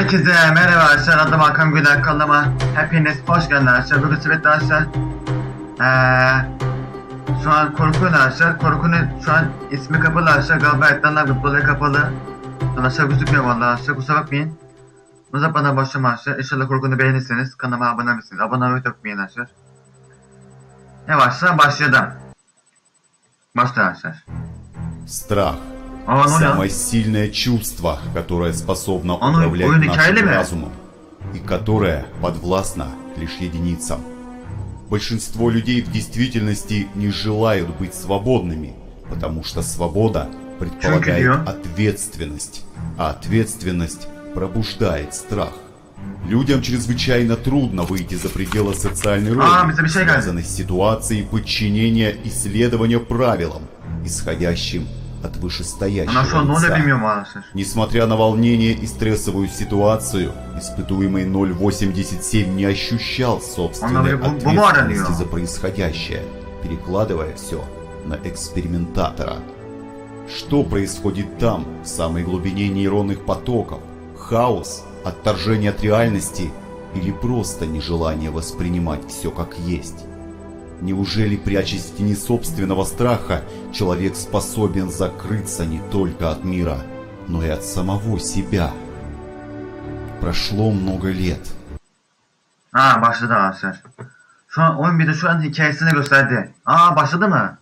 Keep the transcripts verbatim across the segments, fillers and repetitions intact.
Herkese merhaba arkadaşlar, adım Hakan Güler, kanalıma hepiniz hoş geldiniz arkadaşlar. Bugün size arkadaşlar ee, şu an korku arkadaşlar, korkunun şu an ismi kapalı arkadaşlar, galiba ekranlar dolayı kapalı. Arkadaşlar gözükmüyor vallahi arkadaşlar, kusura bakmayın. Uzatmadan başlayalım arkadaşlar, inşallah korkunu beğenirseniz kanalıma abone olabilirsiniz, abone olmayı unutmayın arkadaşlar. Yavaşça başladım. Başla arkadaşlar. Страх. Aa, Самое сильное чувство, которое способно Оно, управлять ой, нашим начали? разумом, и которое подвластно лишь единицам. Большинство людей в действительности не желают быть свободными, потому что свобода предполагает ответственность, а ответственность пробуждает страх. Людям чрезвычайно трудно выйти за пределы социальной роли, связанной с ситуацией подчинения и следования правилам, исходящим от вышестоящего лица. Несмотря на волнение и стрессовую ситуацию, испытуемый ноль восемьдесят семь не ощущал собственной ответственности за происходящее, перекладывая все на экспериментатора. Что происходит там, в самой глубине нейронных потоков? Хаос, отторжение от реальности или просто нежелание воспринимать все как есть? Неужели, прячась в тени собственного страха, человек способен закрыться не только от мира, но и от самого себя? Прошло много лет. Aa, başladı arkadaşlar. Şu an oyun bir de şu an hikayesini gösterdi. Aa, başladı mı?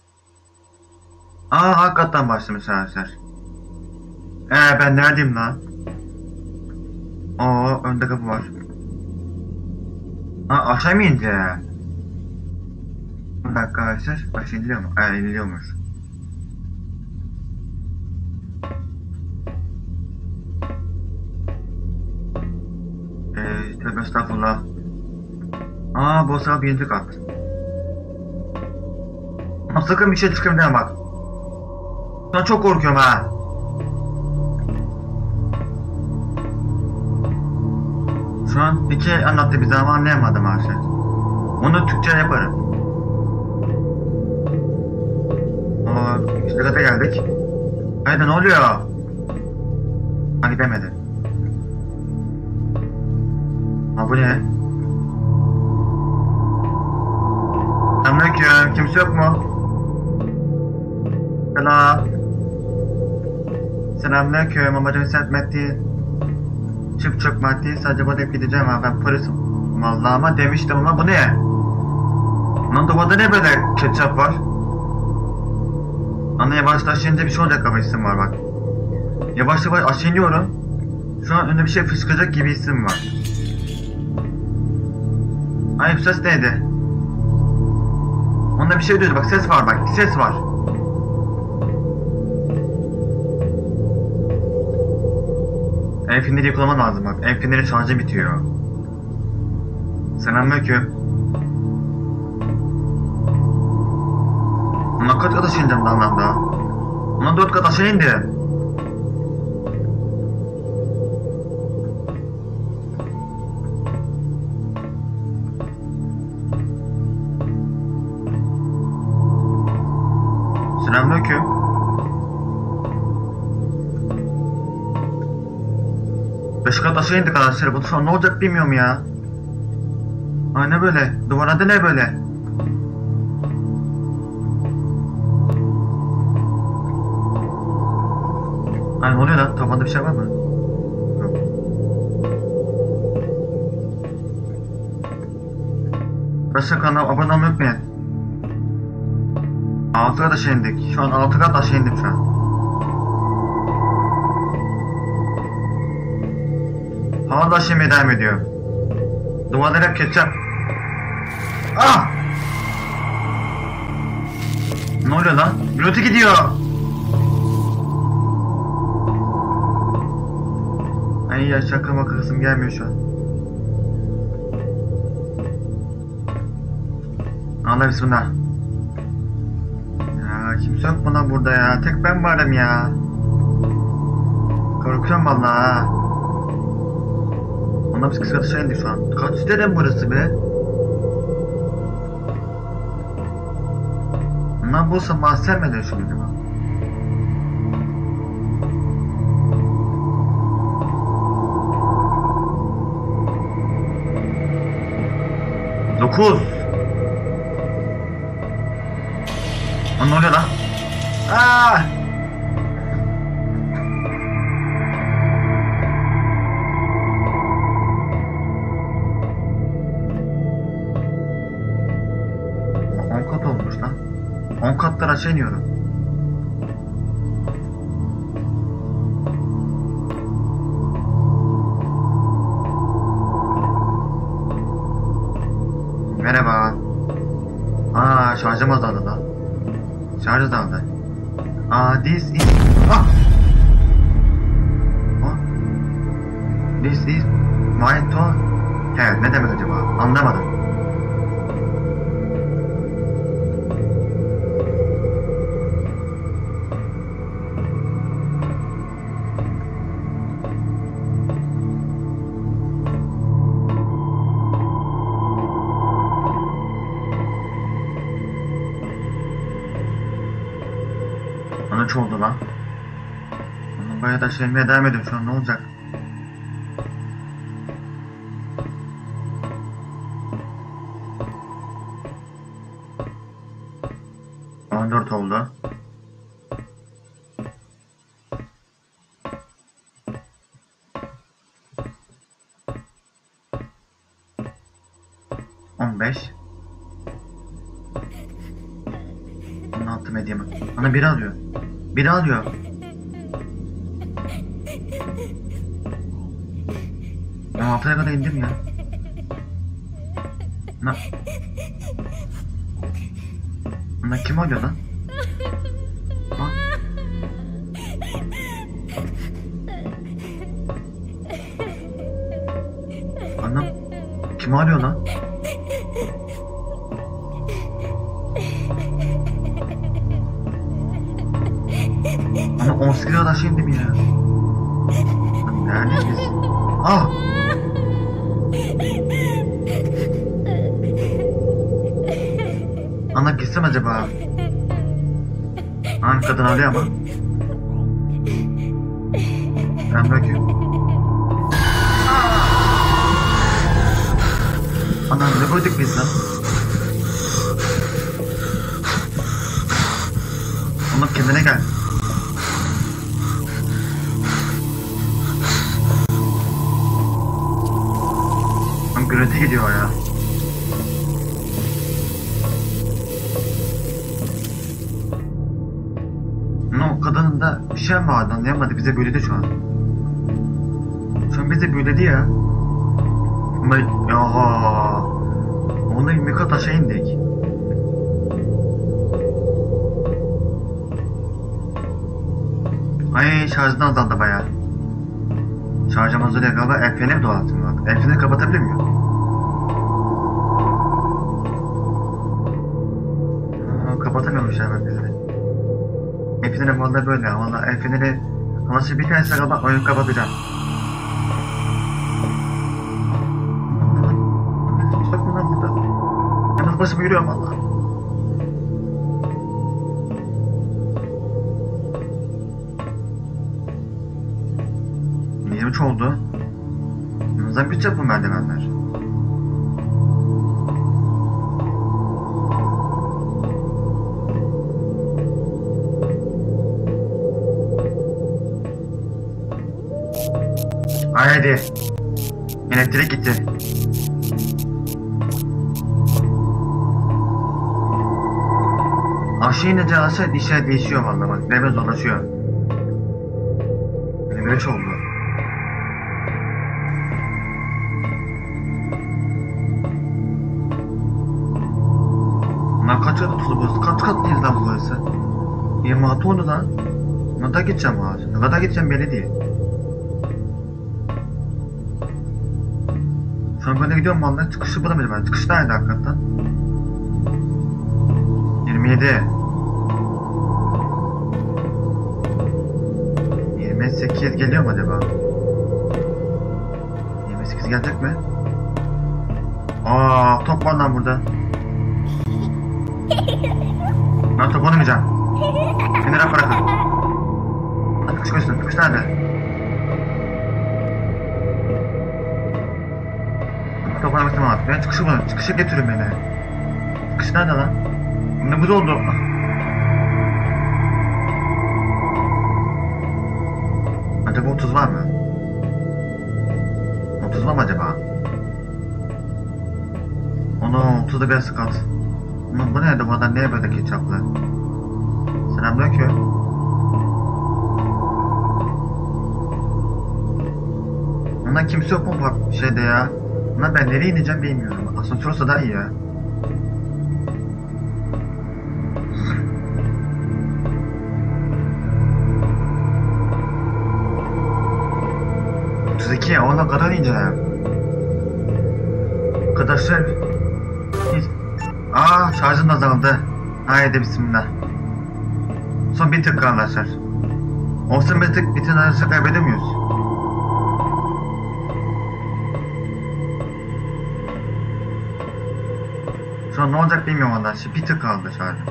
Aa, hakikaten başlamış arkadaşlar. Eee ben neredeyim lan? Oo, önde kapı var. Aa, aşağı mı indi? Bir dakika arkadaşlar, aşağı iniliyor mu? Eee iniliyormuş. Eee tövbe estağfurullah. Aa, bu sabah birinci kat. Ama sakın bir şey çıkayım deme bak. Ben çok korkuyorum ha. Şu an iki anlattı bize ama anlayamadım arkadaşlar. Onu Türkçe yaparım. Aa, işte kata geldik. Haydi ne oluyor? Ha, gidemedi. Ha, bu ne? Selamünaleyküm, kimse yok mu? Selam. Selamünaleyküm, amacım sertmek değil. Çık çok maddi, sadece burada gideceğim ha, ben polisim. Vallahi ama demiştim ama bu ne? Lan duvarda ne böyle ketçap var? Ana yavaş taşıyınca bir şey olacak ama isim var bak. Yavaş yavaş aşağı iniyorum. Şu an önümde bir şey fışkıracak gibi isim var. Ay, bu ses neydi? Onda bir şey diyordu bak, ses var bak, ses var. El feneri yıkılman lazım bak, el feneri şarjı bitiyor. Selamünaleyküm. Ona kaç kat aşağı ineceğim daha lan daha? Ona dört kat aşağı indi. Selamünaleyküm. Beş kat aşağı indik arkadaşlar. Bu son ne olacak bilmiyorum ya. Ay ne böyle? Duvarda ne böyle? Ay ne oluyor lan? Tavanda bir şey var mı? Yok. Arkadaşlar kanala abone olmayı unutmayın. altı kat aşağı indik. Şu an altı kat aşağı indim şu an. Hala şimdi devam ediyor. Duvarlar hep ketçap. Ah! Ne oluyor lan? Pilotu gidiyor. Ay ya, şaka maka kızım gelmiyor şu an. Allah bismillah. Ya kimse yok mu lan burada ya? Tek ben varım ya. Korkuyorum vallahi. Ona biz kısa dışarı indik şu an. Kaç derim burası be? Ondan bulsa mahzenmeden şu gibi. dokuz. Lan ne oluyor lan? Aa! on kat olmuş lan. on katlar aşağı iniyorum. Merhaba. Aa, şarjım azaldı lan. Şarj azaldı. Aa, this is... Ah! Oh. This is my toy. Evet, ne demek acaba? Anlamadım. Kaç oldu lan? Onun bayağı da şeymeye devam ediyorum şu an, ne olacak? on dört oldu. on beş. on altı medyamı. Bana biri alıyor. Biri alıyor. on altıya kadar indim ya. Na... Ana kim alıyor lan? Ha? Anam kim arıyor lan? Ana on sekiz kadar şey indim ya. Neredeyiz biz? Ah! Ana gitsem acaba? Hangi kadın alıyor ama? Ben bakayım. Ana ne koyduk biz lan? Oğlum kendine gel. Lan gürültü gidiyor ya. No, kadının da bir şey mi vardı anlayamadı, bize büyüledi şu an. Şu an bize büyüledi ya. Ama yaaa. Ona yirmi kat aşağı indik. Ay şarjdan azaldı bayağı. Şarjım azalıyor galiba, el feneri dolaştım bak. El feneri kapatabilir miyim? Aa, kapatamıyormuş ya ben bizi. El feneri valla böyle, valla el feneri nasıl bir tanesi galiba oyunu kapatacağım. Bak bunlar burada. Yalnız başıma yürüyorum valla. yirmi üç oldu. Yanımızdan bir çapı merdivenler. Haydi. Elektrik gitti. Aşağı inince aşağı işler değişiyor valla bak. Level dolaşıyor. yirmi üç oldu. Lan kaç kat tutuldu burası? Kaç kat değil lan burası? yirmi altı oldu lan. Ne kadar gideceğim ağacı? Ne kadar gideceğim belli değil. Şu an böyle gidiyorum vallahi, çıkışı bulamadım ben. Çıkış nerede hakikaten? yirmi yedi. yirmi sekiz geliyor mu acaba? yirmi sekiz gelecek mi? Aa, top var lan burada. Ben top oynamayacağım. Beni rahat bırakın. Hadi kış koysun. Kış nerede? Top görmesem artık. Ben çıkışı bunu. Çıkışa getirin beni. Çıkış nerede lan? Ne buz oldu? Acaba otuz var mı? otuz var mı acaba? Onu otuzda biraz sıkıntı. Bu nerede bu adam? Niye böyle ketçaplı? Selamünaleyküm. Ona kimse yok mu bak şeyde ya? Ona ben nereye ineceğim bilmiyorum. Asansör olsa daha iyi ya. otuz iki ona kadar ineceğim. Arkadaşlar. Aa şarjım azaldı. Haydi bismillah. Son bir tık arkadaşlar. Olsun bir tık bütün arası kaybedemiyoruz. Şu an ne olacak bilmiyorum arkadaşlar. Bir tık kaldı şarjım.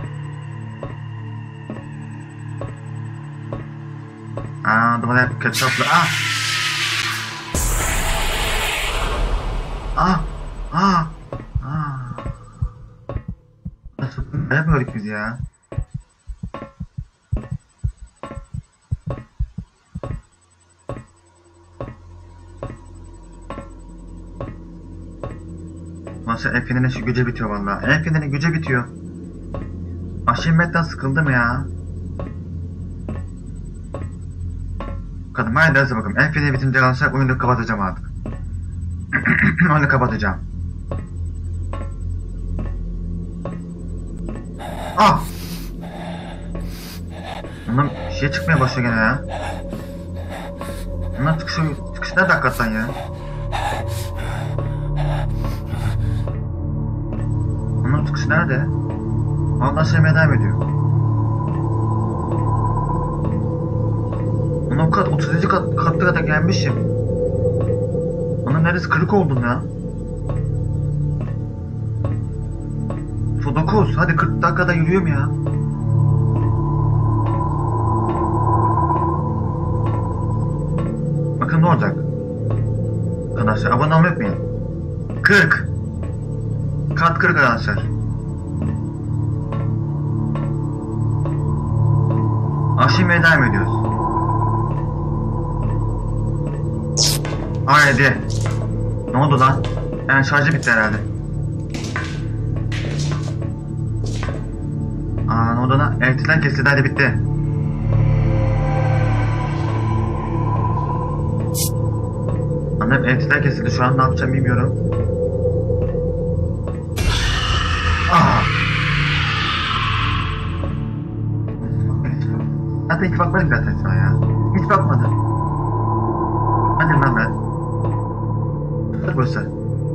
Aa duvara hep ketçaplı. Ah! Ah! Ah! Ah! Nasıl? Ne yapıyorduk biz ya? Nasıl el fenerinin şu gücü bitiyor vallahi. El fenerinin gücü bitiyor. Aşimetten sıkıldım ya. Kadın haydi hadi bakalım. El feneri bitince kalırsa oyunu kapatacağım artık. Oyunu kapatacağım. Ah! Ondan şey çıkmaya başlıyor gene ya. Ondan çıkışı, çıkışı nerede hakikaten ya? Ondan çıkışı nerede? Ondan sevmeye devam ediyor. Ondan kat otuzuncu kat, katlı kadar gelmişim. Ondan neredeyse kırık oldum ya. dokuz hadi kırk dakikada yürüyorum ya. Bakın ne olacak. Arkadaşlar abone olmayı unutmayın. kırk kat kırk arkadaşlar. Aşımaya devam ediyoruz. Haydi. Ne oldu lan? Yani şarjı bitti herhalde. Aa ne oldu lan? Elektrikler kesildi, hadi bitti. Annem elektrikler kesildi, şu an ne yapacağım bilmiyorum. Aa. Zaten hiç bakmadım zaten sana ya. Hiç bakmadım. Hadi lan ben. Dur burası.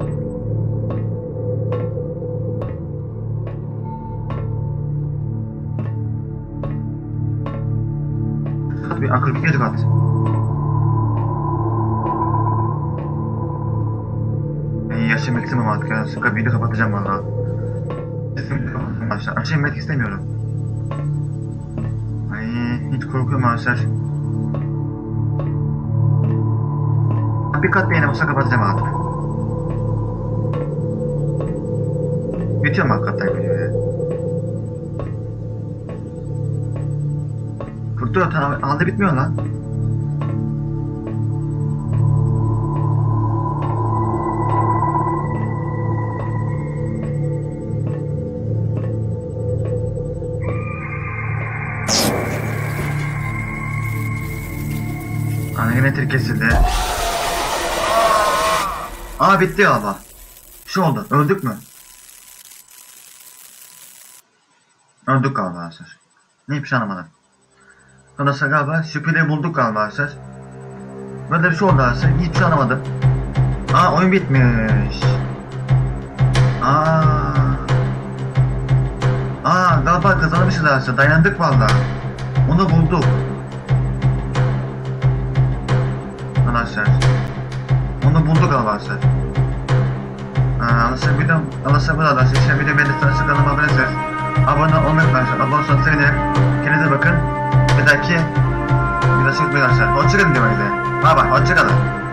Hadi bir akıl bir geri kat. Ben yaşamak istemem artık ya. Şu kapıyı da kapatacağım valla. Arkadaşlar aşağı inmek istemiyorum. Ay hiç korkuyorum arkadaşlar. Bir kat beğenim olsa kapatacağım artık. Bitiyor mu hakikaten video ya? kırk dört aldı bitmiyor lan. Anagenetir kesildi. Aa bitti galiba. Şu oldu. Öldük mü? Öldük galiba arkadaşlar. Neymiş anlamadım. Arkadaşlar galiba şüpheliyi bulduk galiba arkadaşlar. Böyle bir şey oldu arkadaşlar. Hiçbir şey anlamadım. Aa oyun bitmiş. Aa. Aa galiba kazanmışız arkadaşlar. Dayandık valla. Onu bulduk. Arkadaşlar. Onu bulduk arkadaşlar. Arkadaşlar videom, arkadaşlar burada arkadaşlar. Şimdi videomu beğendiyseniz kanalıma abone olursanız abone olmayı unutmayın. Abone olursanız sevinirim. Kendinize bakın. Bir dahaki videoda görüşmek üzere arkadaşlar. Hoşçakalın diyorum size. Bay bay. Hoşçakalın.